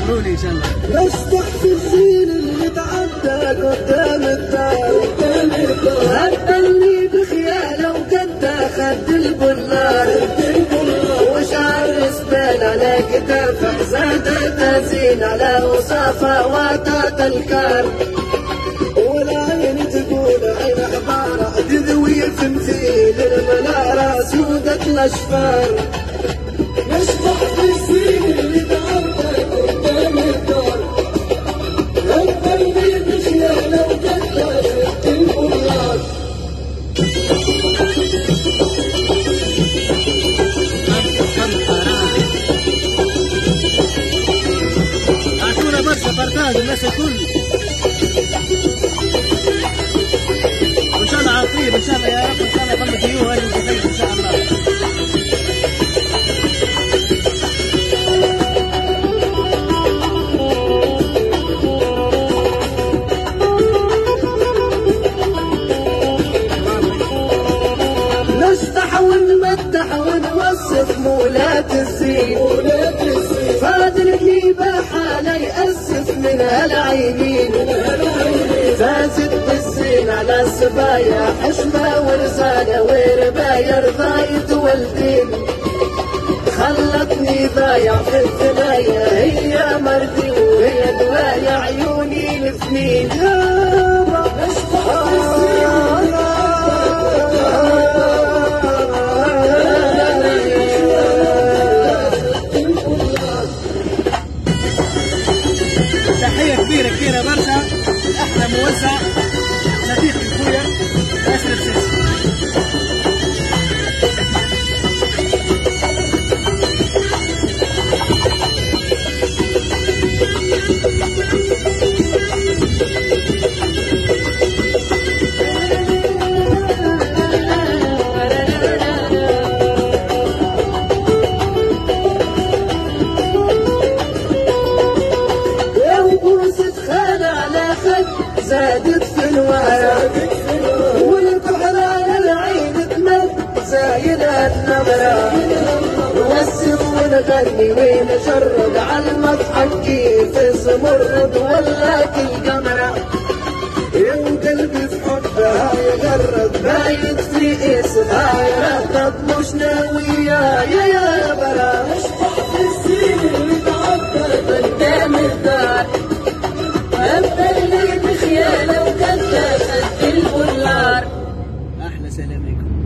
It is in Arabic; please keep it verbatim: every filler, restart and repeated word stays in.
صبروني ان شاء الله. نشطح في الزين اللي تعدى قدام الدار قدام الدار، هتبني بخياله وقدها خد البنار وشعر زبال على كتافه زادت زين على وصافه واتت الكار، والعين تقول عين حمارة تذوي تمثيل المنارة سودة الأشفار. نشطح في الزين اللي تعدى قدام الدار، هتبني بخياله وقدها خد البنار. اعطونا برشا فرتاج الناس الكل وان شاء الله عاطفين ان شاء الله يا رب، ان شاء الله يضل ديوها للجميع ان شاء الله. نشطح ونمدح ونوصف مولات الزين، فهد الهيبة حالة يأسف منها العينين، فازت بالزين على الصبايا حشمة ورزانة ورباية رضاية والدين، خلتني ضايع في الثنايا هي مرضي وهي دوايا عيوني الاثنين. يابا نشطح في الزين تحية كبيرة كبيرة برشا لأحلى موزع صديقي خويا أشرف سيسي. زادت في الوعي والبحر على العين تمد زايد النمرة، نوسم ونغني ونجرد على المضحك كيف الزمرد ولا كل قمرة، يا قلبي في حبها يغرد بايت في اسمها يردد مش ناوية يا يا برا. نشطح في الزين اللي تعدى قدام الدار، أحلى سلام عليكم.